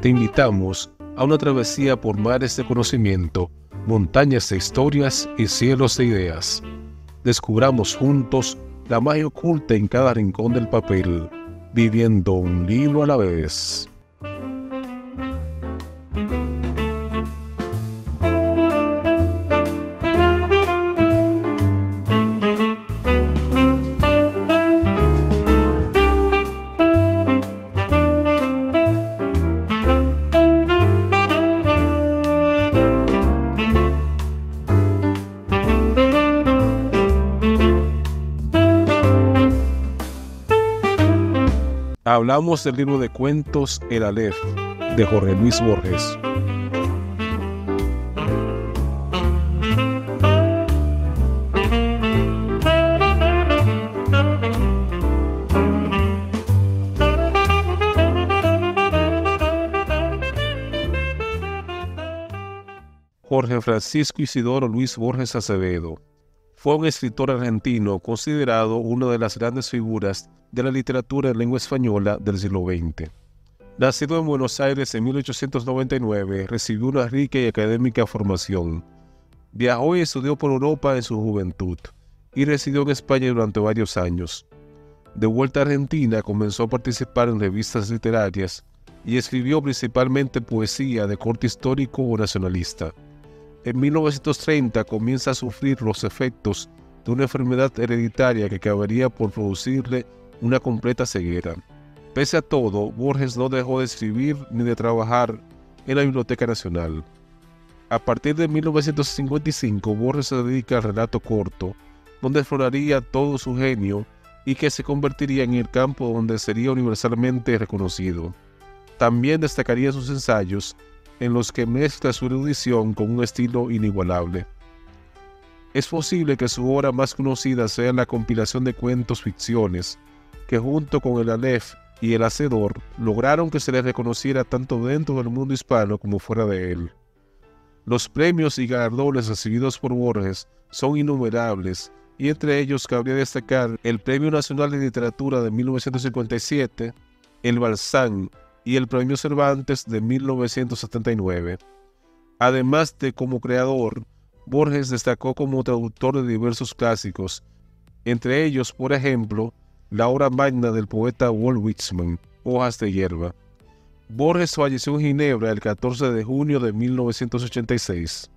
Te invitamos a una travesía por mares de conocimiento, montañas de historias y cielos de ideas. Descubramos juntos la magia oculta en cada rincón del papel, viviendo un libro a la vez. Hablamos del libro de cuentos El Aleph, de Jorge Luis Borges. Jorge Francisco Isidoro Luis Borges Acevedo fue un escritor argentino considerado una de las grandes figuras de la literatura en lengua española del siglo XX. Nacido en Buenos Aires en 1899, recibió una rica y académica formación. Viajó y estudió por Europa en su juventud y residió en España durante varios años. De vuelta a Argentina, comenzó a participar en revistas literarias y escribió principalmente poesía de corte histórico o nacionalista. En 1930 comienza a sufrir los efectos de una enfermedad hereditaria que acabaría por producirle una completa ceguera. Pese a todo, Borges no dejó de escribir ni de trabajar en la Biblioteca Nacional. A partir de 1955, Borges se dedica al relato corto, donde exploraría todo su genio y que se convertiría en el campo donde sería universalmente reconocido. También destacaría sus ensayos, en los que mezcla su erudición con un estilo inigualable. Es posible que su obra más conocida sea la compilación de cuentos ficciones, que junto con El Aleph y El Hacedor lograron que se les reconociera tanto dentro del mundo hispano como fuera de él. Los premios y galardones recibidos por Borges son innumerables, y entre ellos cabría destacar el Premio Nacional de Literatura de 1957, el Balzán y el Premio Cervantes de 1979. Además de como creador, Borges destacó como traductor de diversos clásicos, entre ellos, por ejemplo, la obra magna del poeta Walt Whitman, Hojas de hierba. Borges falleció en Ginebra el 14 de junio de 1986.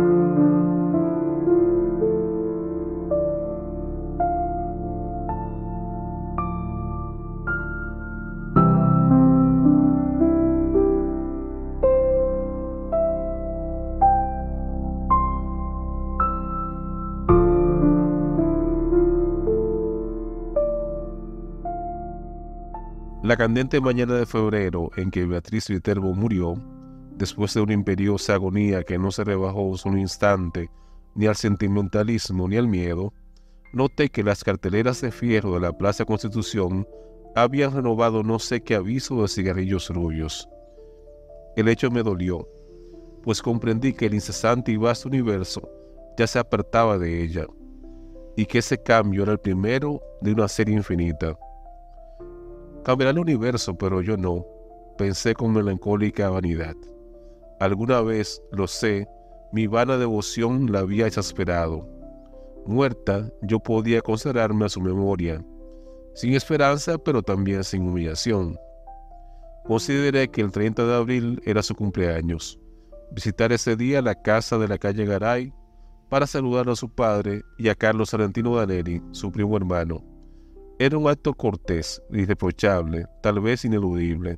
La candente mañana de febrero en que Beatriz Viterbo murió, después de una imperiosa agonía que no se rebajó un instante ni al sentimentalismo ni al miedo, noté que las carteleras de fierro de la Plaza Constitución habían renovado no sé qué aviso de cigarrillos rubios. El hecho me dolió, pues comprendí que el incesante y vasto universo ya se apartaba de ella, y que ese cambio era el primero de una serie infinita. Cambiará el universo, pero yo no, pensé con melancólica vanidad. Alguna vez, lo sé, mi vana devoción la había exasperado. Muerta, yo podía consagrarme a su memoria, sin esperanza, pero también sin humillación. Consideré que el 30 de abril era su cumpleaños. Visitar ese día la casa de la calle Garay para saludar a su padre y a Carlos Argentino Daneri, su primo hermano. Era un acto cortés, irreprochable, tal vez ineludible.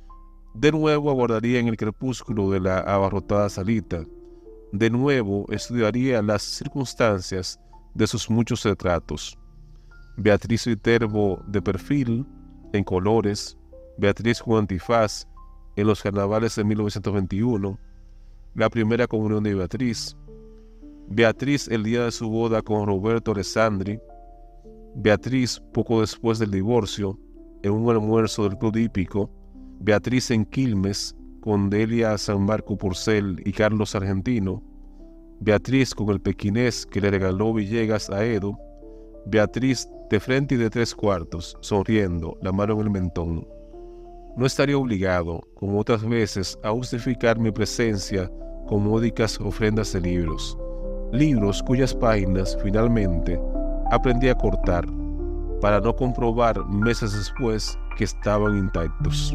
De nuevo aguardaría en el crepúsculo de la abarrotada salita. De nuevo estudiaría las circunstancias de sus muchos retratos. Beatriz Viterbo de perfil, en colores, Beatriz con antifaz, en los carnavales de 1921, la primera comunión de Beatriz, Beatriz el día de su boda con Roberto Alessandri, Beatriz poco después del divorcio, en un almuerzo del Club Hípico, Beatriz en Quilmes, con Delia San Marco Porcel y Carlos Argentino, Beatriz con el pequinés que le regaló Villegas a Edo, Beatriz de frente y de tres cuartos, sonriendo, la mano en el mentón. no estaría obligado, como otras veces, a justificar mi presencia con módicas ofrendas de libros cuyas páginas, finalmente, aprendí a cortar, para no comprobar meses después que estaban intactos.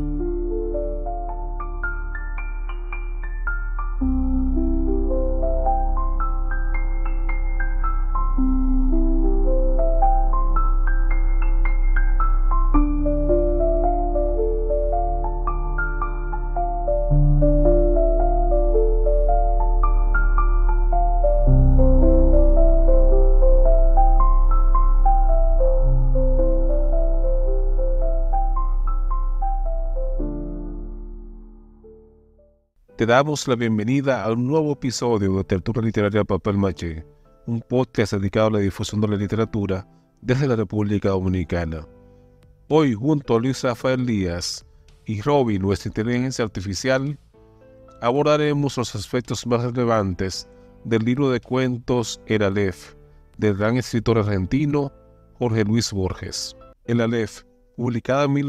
Te damos la bienvenida a un nuevo episodio de Tertulia Literaria Papel Maché, un podcast dedicado a la difusión de la literatura desde la República Dominicana. Hoy, junto a Luis Rafael Díaz y Robin, nuestra inteligencia artificial, abordaremos los aspectos más relevantes del libro de cuentos El Aleph, del gran escritor argentino Jorge Luis Borges. El Aleph, publicada en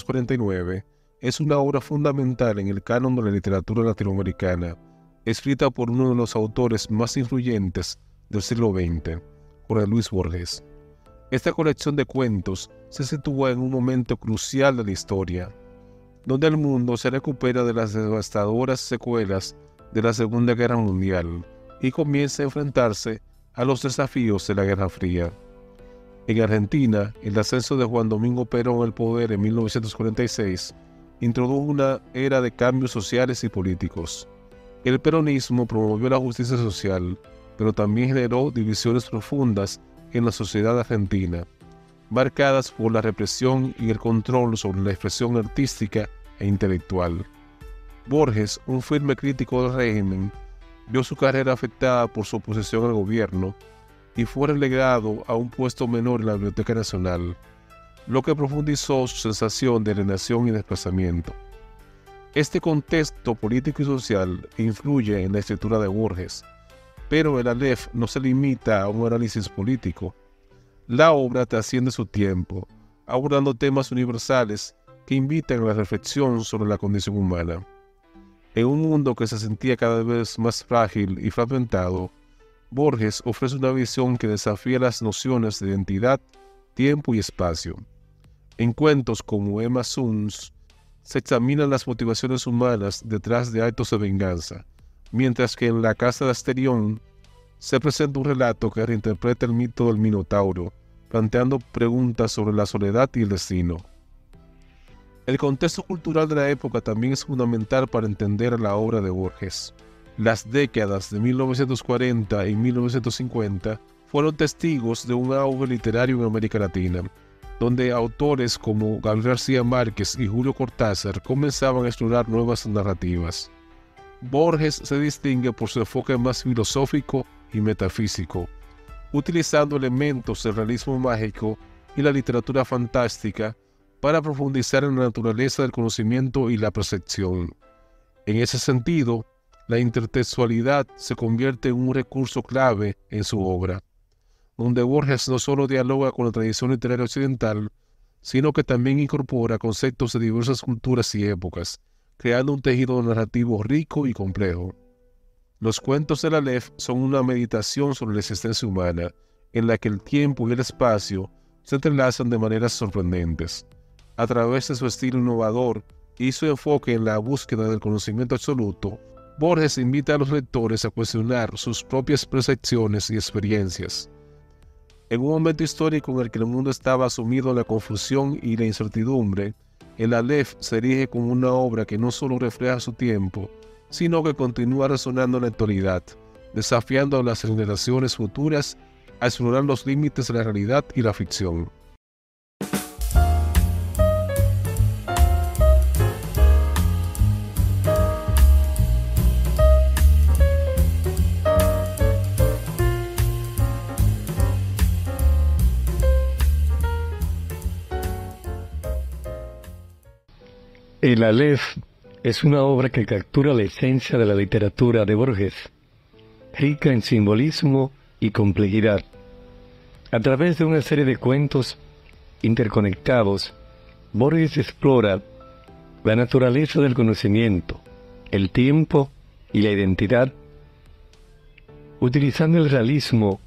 1949, es una obra fundamental en el canon de la literatura latinoamericana, escrita por uno de los autores más influyentes del siglo XX, Jorge Luis Borges. Esta colección de cuentos se sitúa en un momento crucial de la historia, donde el mundo se recupera de las devastadoras secuelas de la Segunda Guerra Mundial y comienza a enfrentarse a los desafíos de la Guerra Fría. En Argentina, el ascenso de Juan Domingo Perón al poder en 1946 introdujo una era de cambios sociales y políticos. El peronismo promovió la justicia social, pero también generó divisiones profundas en la sociedad argentina, marcadas por la represión y el control sobre la expresión artística e intelectual. Borges, un firme crítico del régimen, vio su carrera afectada por su oposición al gobierno y fue relegado a un puesto menor en la Biblioteca Nacional, lo que profundizó su sensación de alienación y desplazamiento. Este contexto político y social influye en la escritura de Borges, pero el Aleph no se limita a un análisis político. La obra trasciende su tiempo, abordando temas universales que invitan a la reflexión sobre la condición humana. En un mundo que se sentía cada vez más frágil y fragmentado, Borges ofrece una visión que desafía las nociones de identidad, tiempo y espacio. En cuentos como Emma Suns se examinan las motivaciones humanas detrás de actos de venganza, mientras que en La Casa de Asterión se presenta un relato que reinterpreta el mito del Minotauro, planteando preguntas sobre la soledad y el destino. El contexto cultural de la época también es fundamental para entender la obra de Borges. Las décadas de 1940 y 1950 fueron testigos de un auge literario en América Latina, donde autores como Gabriel García Márquez y Julio Cortázar comenzaban a explorar nuevas narrativas. Borges se distingue por su enfoque más filosófico y metafísico, utilizando elementos del realismo mágico y la literatura fantástica para profundizar en la naturaleza del conocimiento y la percepción. En ese sentido, la intertextualidad se convierte en un recurso clave en su obra, donde Borges no solo dialoga con la tradición literaria occidental, sino que también incorpora conceptos de diversas culturas y épocas, creando un tejido narrativo rico y complejo. Los cuentos del Aleph son una meditación sobre la existencia humana, en la que el tiempo y el espacio se entrelazan de maneras sorprendentes. A través de su estilo innovador y su enfoque en la búsqueda del conocimiento absoluto, Borges invita a los lectores a cuestionar sus propias percepciones y experiencias. En un momento histórico en el que el mundo estaba sumido en la confusión y la incertidumbre, el Aleph se erige como una obra que no solo refleja su tiempo, sino que continúa resonando en la actualidad, desafiando a las generaciones futuras a explorar los límites de la realidad y la ficción. El Aleph es una obra que captura la esencia de la literatura de Borges, rica en simbolismo y complejidad. A través de una serie de cuentos interconectados, Borges explora la naturaleza del conocimiento, el tiempo y la identidad, utilizando el realismo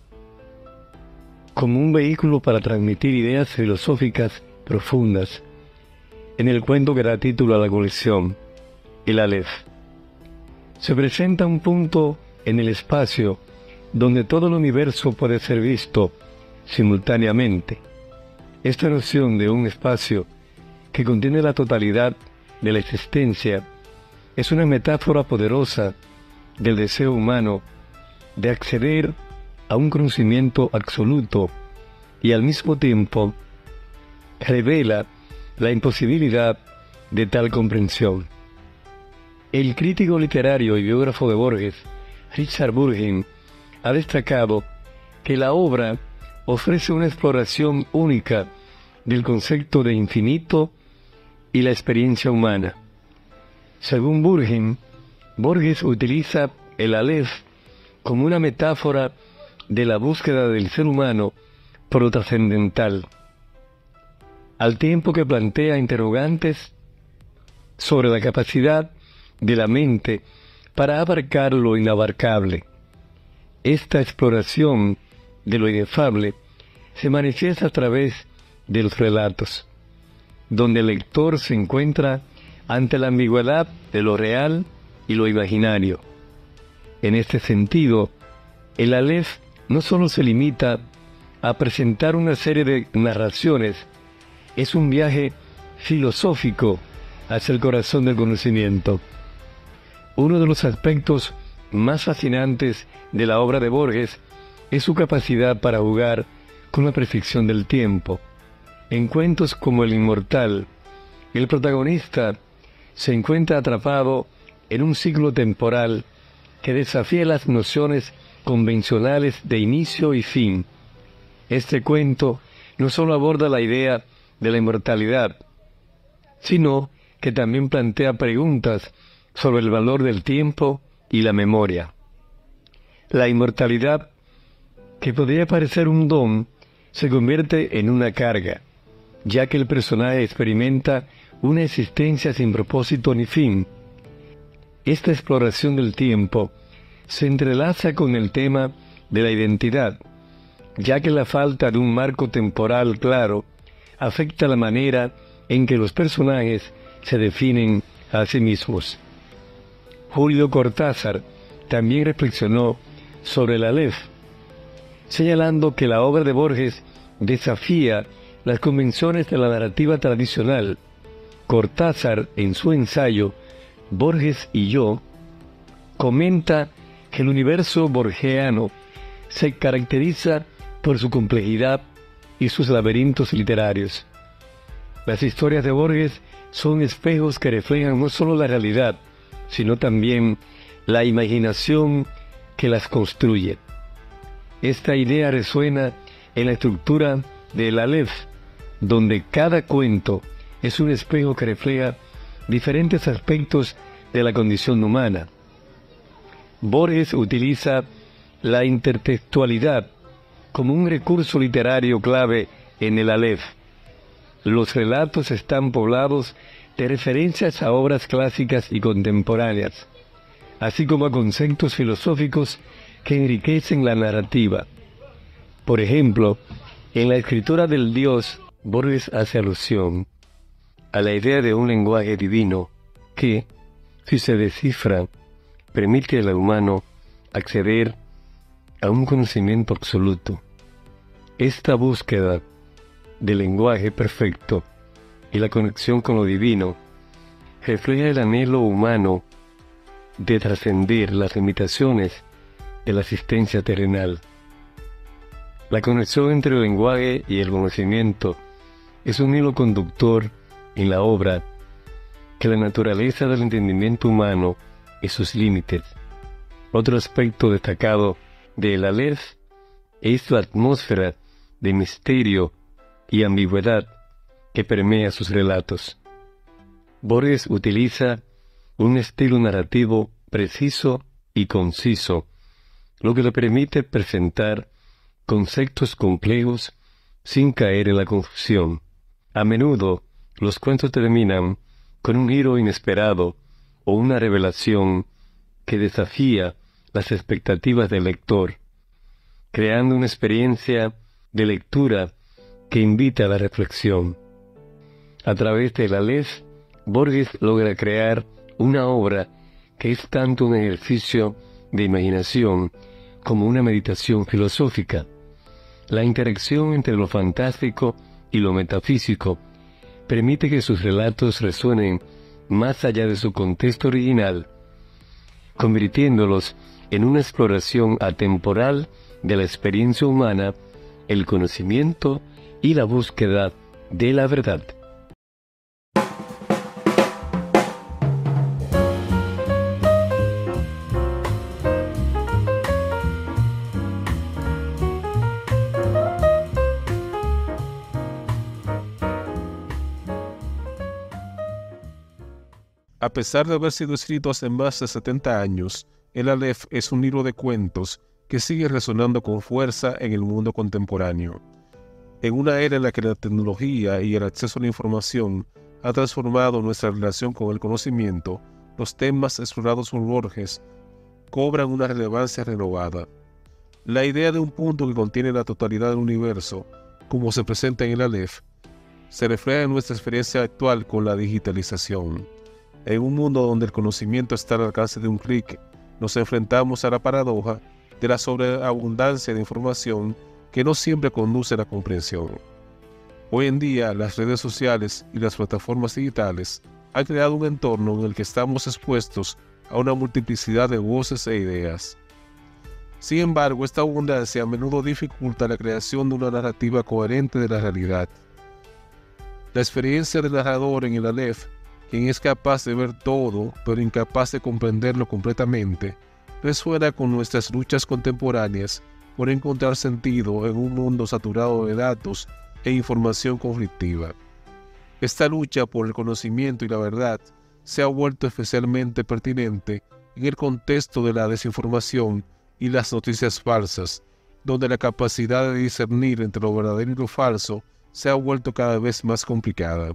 como un vehículo para transmitir ideas filosóficas profundas, en el cuento que da título a la colección, el Aleph. Se presenta un punto en el espacio donde todo el universo puede ser visto simultáneamente. Esta noción de un espacio que contiene la totalidad de la existencia es una metáfora poderosa del deseo humano de acceder a un conocimiento absoluto y al mismo tiempo revela la imposibilidad de tal comprensión. El crítico literario y biógrafo de Borges, Richard Burgin, ha destacado que la obra ofrece una exploración única del concepto de infinito y la experiencia humana. Según Burgin, Borges utiliza el Aleph como una metáfora de la búsqueda del ser humano por lo trascendental, al tiempo que plantea interrogantes sobre la capacidad de la mente para abarcar lo inabarcable. Esta exploración de lo inefable se manifiesta a través de los relatos, donde el lector se encuentra ante la ambigüedad de lo real y lo imaginario. En este sentido, el Aleph no solo se limita a presentar una serie de narraciones, es un viaje filosófico hacia el corazón del conocimiento. Uno de los aspectos más fascinantes de la obra de Borges es su capacidad para jugar con la perfección del tiempo. En cuentos como El Inmortal, el protagonista se encuentra atrapado en un ciclo temporal que desafía las nociones convencionales de inicio y fin. Este cuento no solo aborda la idea de la inmortalidad, sino que también plantea preguntas sobre el valor del tiempo y la memoria. La inmortalidad, que podría parecer un don, se convierte en una carga, ya que el personaje experimenta una existencia sin propósito ni fin. Esta exploración del tiempo se entrelaza con el tema de la identidad, ya que la falta de un marco temporal claro afecta la manera en que los personajes se definen a sí mismos. Julio Cortázar también reflexionó sobre el Aleph, señalando que la obra de Borges desafía las convenciones de la narrativa tradicional. Cortázar, en su ensayo Borges y yo, comenta que el universo borgiano se caracteriza por su complejidad y sus laberintos literarios. Las historias de Borges son espejos que reflejan no solo la realidad, sino también la imaginación que las construye. Esta idea resuena en la estructura del Aleph, donde cada cuento es un espejo que refleja diferentes aspectos de la condición humana. Borges utiliza la intertextualidad como un recurso literario clave en el Aleph. Los relatos están poblados de referencias a obras clásicas y contemporáneas, así como a conceptos filosóficos que enriquecen la narrativa. Por ejemplo, en la escritura del Dios, Borges hace alusión a la idea de un lenguaje divino que, si se descifra, permite al humano acceder a un conocimiento absoluto. Esta búsqueda del lenguaje perfecto y la conexión con lo divino refleja el anhelo humano de trascender las limitaciones de la existencia terrenal. La conexión entre el lenguaje y el conocimiento es un hilo conductor en la obra que la naturaleza del entendimiento humano y sus límites. Otro aspecto destacado del Aleph es la atmósfera de misterio y ambigüedad que permea sus relatos. Borges utiliza un estilo narrativo preciso y conciso, lo que le permite presentar conceptos complejos sin caer en la confusión. A menudo, los cuentos terminan con un giro inesperado o una revelación que desafía las expectativas del lector, creando una experiencia de lectura que invita a la reflexión. A través del Aleph, Borges logra crear una obra que es tanto un ejercicio de imaginación como una meditación filosófica. La interacción entre lo fantástico y lo metafísico permite que sus relatos resuenen más allá de su contexto original, convirtiéndolos en una exploración atemporal de la experiencia humana, el conocimiento y la búsqueda de la verdad. A pesar de haber sido escrito hace más de 70 años, el Aleph es un libro de cuentos que sigue resonando con fuerza en el mundo contemporáneo. En una era en la que la tecnología y el acceso a la información ha transformado nuestra relación con el conocimiento, los temas explorados por Borges cobran una relevancia renovada. La idea de un punto que contiene la totalidad del universo, como se presenta en el Aleph, se refleja en nuestra experiencia actual con la digitalización. En un mundo donde el conocimiento está al alcance de un clic, nos enfrentamos a la paradoja de la sobreabundancia de información que no siempre conduce a la comprensión. Hoy en día, las redes sociales y las plataformas digitales han creado un entorno en el que estamos expuestos a una multiplicidad de voces e ideas. Sin embargo, esta abundancia a menudo dificulta la creación de una narrativa coherente de la realidad. La experiencia del narrador en el Aleph, quien es capaz de ver todo, pero incapaz de comprenderlo completamente, resuena con nuestras luchas contemporáneas por encontrar sentido en un mundo saturado de datos e información conflictiva. Esta lucha por el conocimiento y la verdad se ha vuelto especialmente pertinente en el contexto de la desinformación y las noticias falsas, donde la capacidad de discernir entre lo verdadero y lo falso se ha vuelto cada vez más complicada.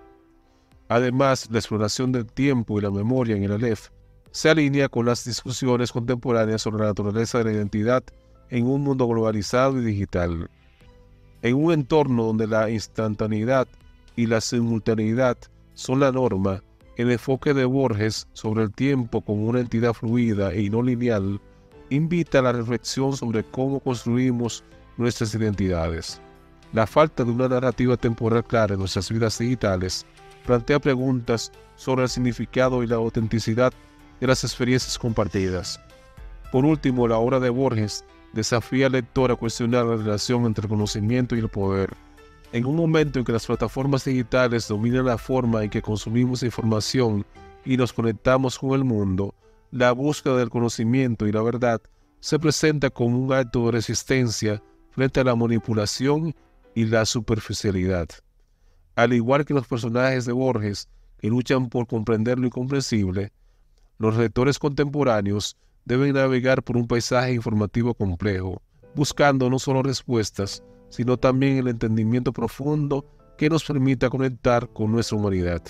Además, la exploración del tiempo y la memoria en el Aleph se alinea con las discusiones contemporáneas sobre la naturaleza de la identidad en un mundo globalizado y digital. En un entorno donde la instantaneidad y la simultaneidad son la norma, el enfoque de Borges sobre el tiempo como una entidad fluida y no lineal invita a la reflexión sobre cómo construimos nuestras identidades. La falta de una narrativa temporal clara en nuestras vidas digitales plantea preguntas sobre el significado y la autenticidad de las experiencias compartidas. Por último, la obra de Borges desafía al lector a cuestionar la relación entre el conocimiento y el poder. En un momento en que las plataformas digitales dominan la forma en que consumimos información y nos conectamos con el mundo, la búsqueda del conocimiento y la verdad se presenta como un acto de resistencia frente a la manipulación y la superficialidad. Al igual que los personajes de Borges que luchan por comprender lo incomprensible, los lectores contemporáneos deben navegar por un paisaje informativo complejo, buscando no solo respuestas, sino también el entendimiento profundo que nos permita conectar con nuestra humanidad.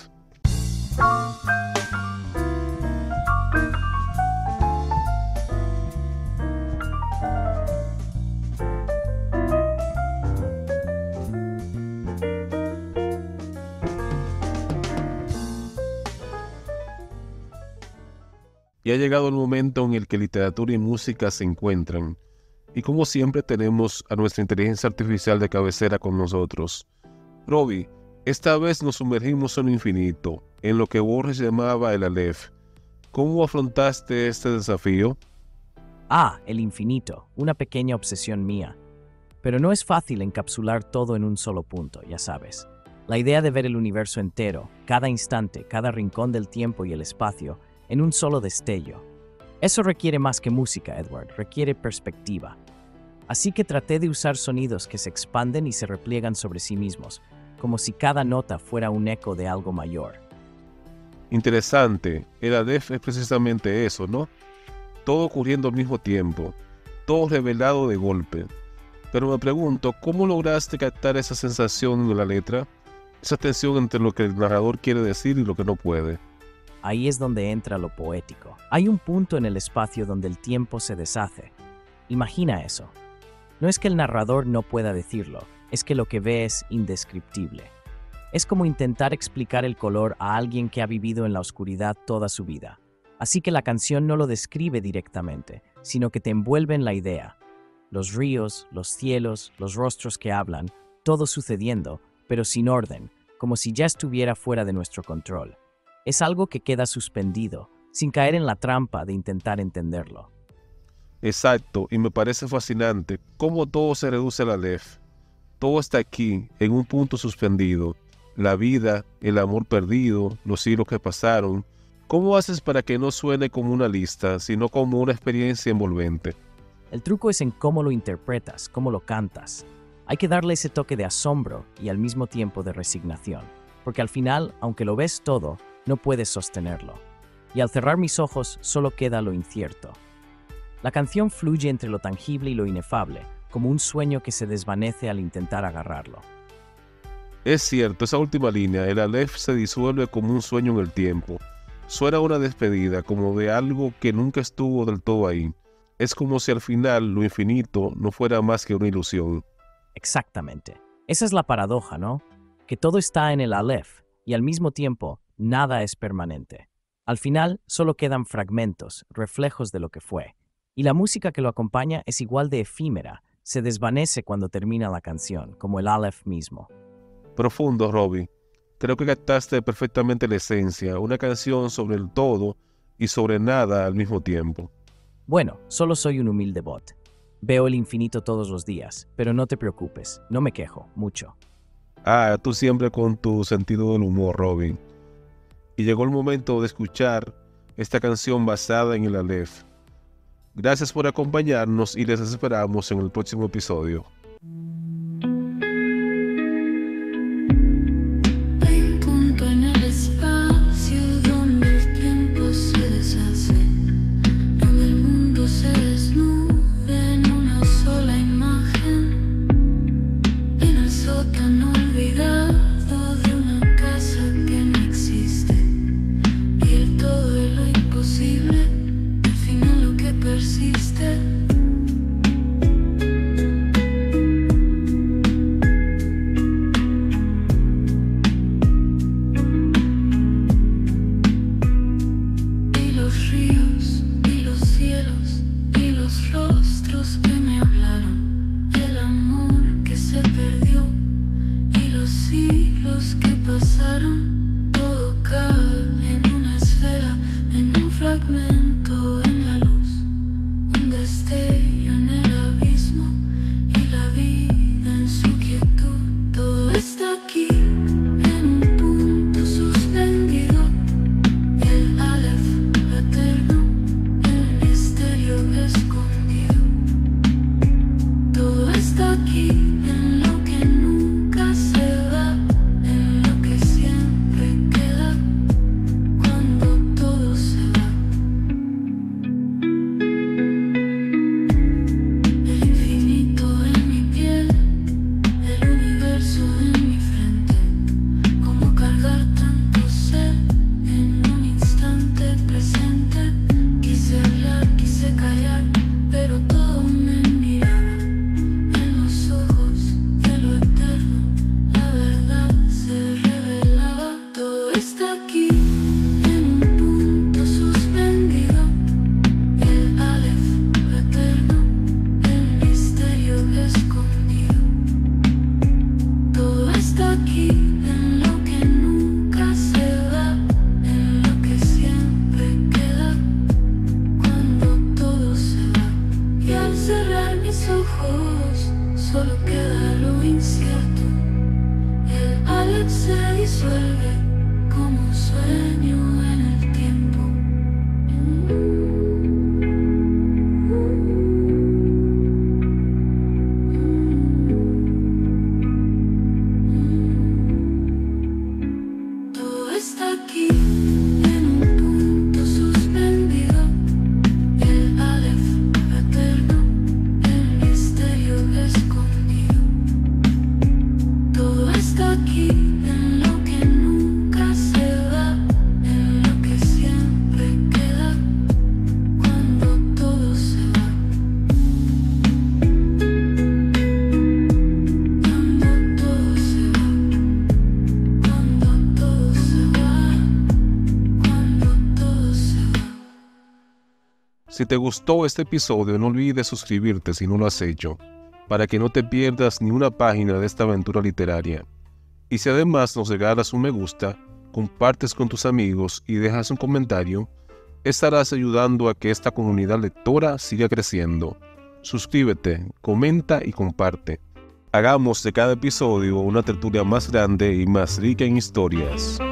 Y ha llegado el momento en el que literatura y música se encuentran. Y como siempre tenemos a nuestra inteligencia artificial de cabecera con nosotros. Robbie, esta vez nos sumergimos en lo infinito, en lo que Borges llamaba el Aleph. ¿Cómo afrontaste este desafío? El infinito, una pequeña obsesión mía. Pero no es fácil encapsular todo en un solo punto, ya sabes. La idea de ver el universo entero, cada instante, cada rincón del tiempo y el espacio, en un solo destello. Eso requiere más que música, Edward, requiere perspectiva. Así que traté de usar sonidos que se expanden y se repliegan sobre sí mismos, como si cada nota fuera un eco de algo mayor. Interesante, el Aleph es precisamente eso, ¿no? Todo ocurriendo al mismo tiempo, todo revelado de golpe. Pero me pregunto, ¿cómo lograste captar esa sensación en la letra? esa tensión entre lo que el narrador quiere decir y lo que no puede. Ahí es donde entra lo poético. Hay un punto en el espacio donde el tiempo se deshace. Imagina eso. No es que el narrador no pueda decirlo, es que lo que ve es indescriptible. Es como intentar explicar el color a alguien que ha vivido en la oscuridad toda su vida. Así que la canción no lo describe directamente, sino que te envuelve en la idea. Los ríos, los cielos, los rostros que hablan, todo sucediendo, pero sin orden, como si ya estuviera fuera de nuestro control. Es algo que queda suspendido, sin caer en la trampa de intentar entenderlo. Exacto, y me parece fascinante cómo todo se reduce a la Aleph. Todo está aquí, en un punto suspendido. La vida, el amor perdido, los siglos que pasaron. ¿Cómo haces para que no suene como una lista, sino como una experiencia envolvente? El truco es en cómo lo interpretas, cómo lo cantas. Hay que darle ese toque de asombro y al mismo tiempo de resignación, porque al final, aunque lo ves todo, no puedes sostenerlo. Y al cerrar mis ojos, solo queda lo incierto. La canción fluye entre lo tangible y lo inefable, como un sueño que se desvanece al intentar agarrarlo. Es cierto, esa última línea, el Aleph se disuelve como un sueño en el tiempo. Suena una despedida, como de algo que nunca estuvo del todo ahí. Es como si al final lo infinito no fuera más que una ilusión. Exactamente. Esa es la paradoja, ¿no? Que todo está en el Aleph y al mismo tiempo nada es permanente. Al final solo quedan fragmentos, reflejos de lo que fue. Y la música que lo acompaña es igual de efímera, se desvanece cuando termina la canción, como el Aleph mismo. Profundo, Robbie. Creo que captaste perfectamente la esencia, una canción sobre el todo y sobre nada al mismo tiempo. Bueno, solo soy un humilde bot. Veo el infinito todos los días, pero no te preocupes, no me quejo, mucho. Ah, tú siempre con tu sentido del humor, Robin. Y llegó el momento de escuchar esta canción basada en el Aleph. Gracias por acompañarnos y les esperamos en el próximo episodio. Todo está aquí. Si te gustó este episodio, no olvides suscribirte si no lo has hecho, para que no te pierdas ni una página de esta aventura literaria. Y si además nos regalas un me gusta, compartes con tus amigos y dejas un comentario, estarás ayudando a que esta comunidad lectora siga creciendo. Suscríbete, comenta y comparte. Hagamos de cada episodio una tertulia más grande y más rica en historias.